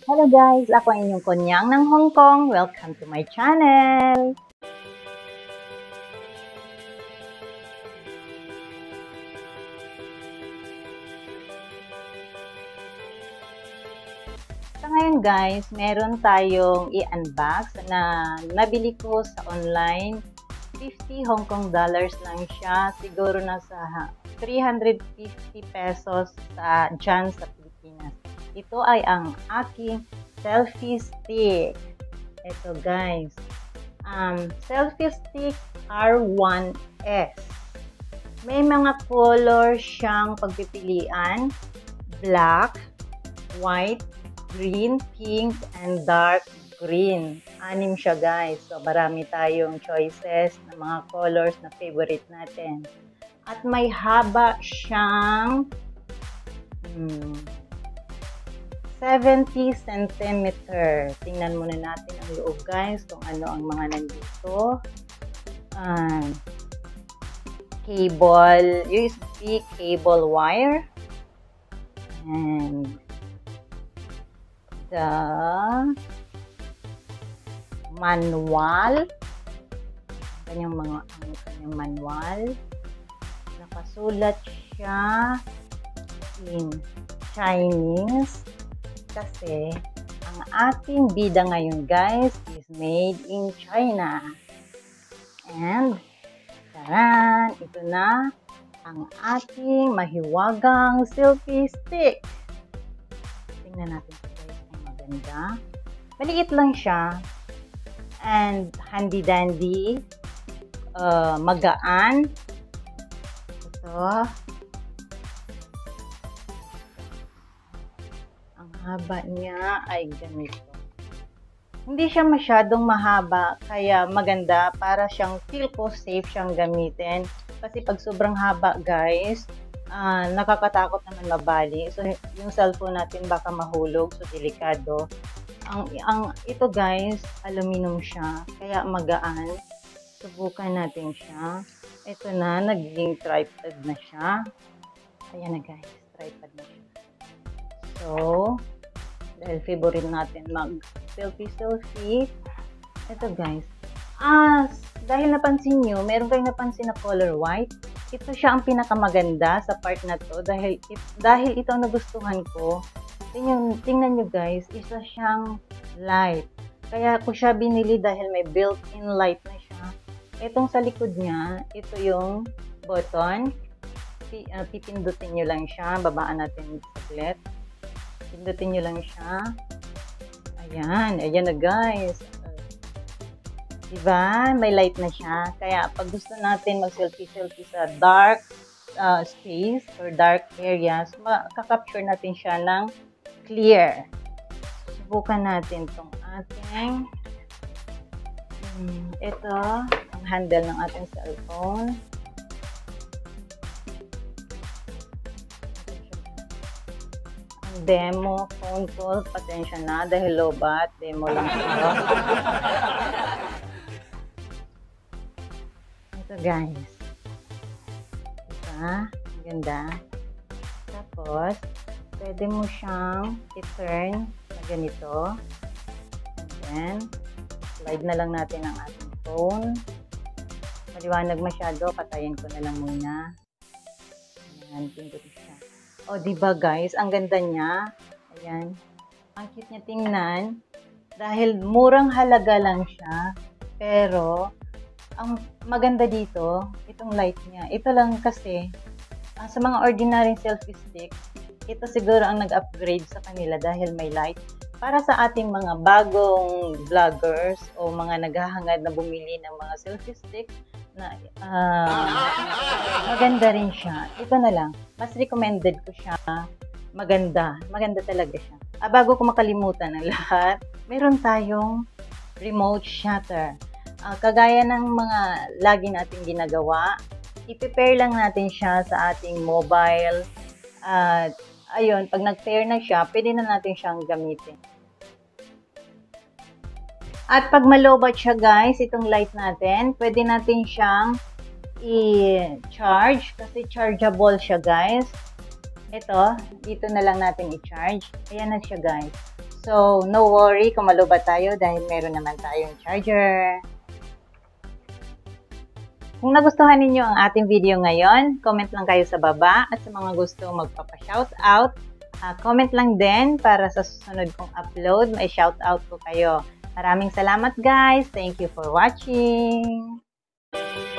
Hello guys! Ako ang inyong Konyang ng Hong Kong. Welcome to my channel! So ngayon guys, meron tayong i-unbox na nabili ko sa online. 50 Hong Kong dollars lang siya. Siguro nasa 350 pesos dyan sa Pilipinas. Ito ay ang aking selfie stick. Ito guys. Selfie stick R1S. May mga color siyang pagpipilian. Black, white, green, pink, and dark green. 6 siya guys. So marami tayong choices ng mga colors na favorite natin. At may haba siyang 70 cm. Tingnan muna natin ang loob guys kung ano ang mga nandito. Cable, USB cable wire. And the manual. Kanyang manual. Nakasulat siya in Chinese. Kasi ang ating bida ngayon guys is made in China. And taran, ito na ang ating mahiwagang selfie stick. Tingnan natin ito guys, ang maganda. Maliit lang siya and handy dandy, magaan. Ito. Haba niya ay ganito. Hindi siya masyadong mahaba, kaya maganda para siyang feel ko safe siyang gamitin. Kasi pag sobrang haba guys, nakakatakot naman mabali. So yung cellphone natin baka mahulog, so delikado. Ito guys, aluminum siya, kaya magaan. Subukan natin siya. Ito na, naging tripod na siya. Ayan na guys, tripod na siya. So, dahil favorite natin mag-selfie. Ito guys. Dahil napansin nyo, meron kayong napansin na color white. Ito siya ang pinakamaganda sa part na to. Dahil ito ang nagustuhan ko. Tingnan nyo guys, isa siyang light. Kaya ko siya binili dahil may built-in light na siya. Itong sa likod niya, ito yung button. Pipindutin nyo lang siya. Babaan natin saglit. Pindutin nyo lang siya. Ayan. Ayan na guys. Diba? May light na siya. Kaya pag gusto natin mag-selfie sa dark space or dark areas, makakapture natin siya ng clear. Subukan natin itong ating ito, ang handle ng ating cellphone. Demo phone call, pasensya na dahil lobat, demo lang ito. Ito guys. Diba? Ganda. Tapos, pwede mo siyang i-turn na ganito. And then, slide na lang natin ang ating phone. Maliwanag masyado, patayin ko na lang muna. Ayan, pindutin siya. O, diba guys, ang ganda niya. Ayan. Ang cute niya tingnan. Dahil murang halaga lang siya. Pero, ang maganda dito, itong light niya. Ito lang kasi, sa mga ordinary selfie stick, ito siguro ang nag-upgrade sa kanila dahil may light. Para sa ating mga bagong vloggers o mga naghahangad na bumili ng mga selfie stick, na maganda rin siya. Ito na lang. Mas recommended ko siya. Maganda. Maganda talaga siya. Bago ko makalimutan ang lahat, meron tayong remote shutter. Kagaya ng mga lagi natin ginagawa, i-pair lang natin siya sa ating mobile. Ayun, pag nag-pair na siya, pwede na natin siyang gamitin. At pag malobat siya guys, itong light natin, pwede natin siyang i-charge kasi chargeable siya guys. Ito, dito na lang natin i-charge. Ayan na siya guys. So, no worry kung malubat tayo dahil meron naman tayong charger. Kung nagustuhan ninyo ang ating video ngayon, comment lang kayo sa baba at sa mga gusto magpapa-shoutout, comment lang din para sa susunod kong upload, may shoutout ko kayo. Maraming salamat guys! Thank you for watching!